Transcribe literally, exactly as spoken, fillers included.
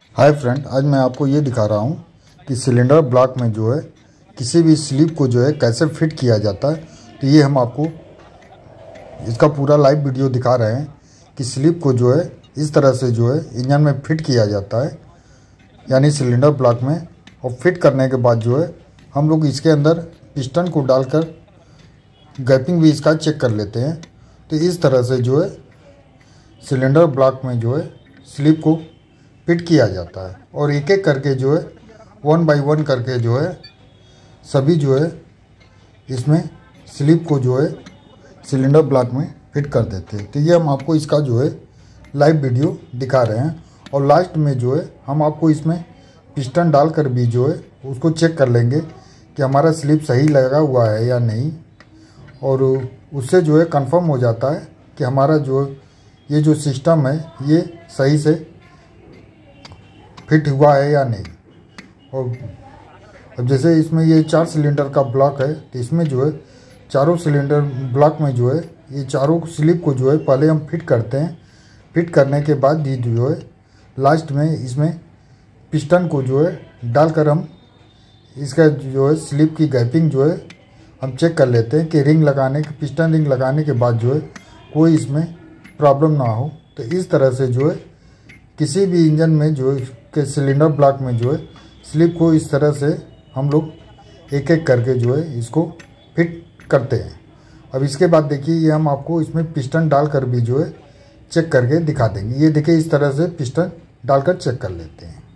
Hi friend, आज मैं आपको ये दिखा रहा हूँ कि सिलेंडर ब्लॉक में जो है किसी भी स्लीप को जो है कैसे फिट किया जाता है। तो ये हम आपको इसका पूरा लाइव वीडियो दिखा रहे हैं कि स्लीप को जो है इस तरह से जो है इंजन में फिट किया जाता है, यानी सिलेंडर ब्लॉक में। और फिट करने के बाद जो है हम लोग इसके अंदर पिस्टन को डालकर गैपिंग भी इसका चेक कर लेते हैं। तो इस तरह से जो है सिलेंडर ब्लॉक में जो है स्लीप को फिट किया जाता है और एक एक करके जो है वन बाय वन करके जो है सभी जो है इसमें स्लीप को जो है सिलेंडर ब्लॉक में फिट कर देते हैं। तो ये हम आपको इसका जो है लाइव वीडियो दिखा रहे हैं और लास्ट में जो है हम आपको इसमें पिस्टन डालकर भी जो है उसको चेक कर लेंगे कि हमारा स्लीप सही लगा हुआ है या नहीं, और उससे जो है कंफर्म हो जाता है कि हमारा जो ये जो सिस्टम है ये सही से फिट हुआ है या नहीं। और अब जैसे इसमें ये चार सिलेंडर का ब्लॉक है, तो इसमें जो है चारों सिलेंडर ब्लॉक में जो है ये चारों स्लीप को जो है पहले हम फिट करते हैं। फिट करने के बाद ही जो है लास्ट में इसमें पिस्टन को जो है डालकर हम इसका जो है स्लीप की गैपिंग जो है हम चेक कर लेते हैं कि रिंग लगाने के पिस्टन रिंग लगाने के बाद जो है कोई इसमें प्रॉब्लम ना हो। तो इस तरह से जो है किसी भी इंजन में जो है के सिलेंडर ब्लॉक में जो है स्लीप को इस तरह से हम लोग एक एक करके जो है इसको फिट करते हैं। अब इसके बाद देखिए ये हम आपको इसमें पिस्टन डालकर भी जो है चेक करके दिखा देंगे। ये देखिए इस तरह से पिस्टन डालकर चेक कर लेते हैं।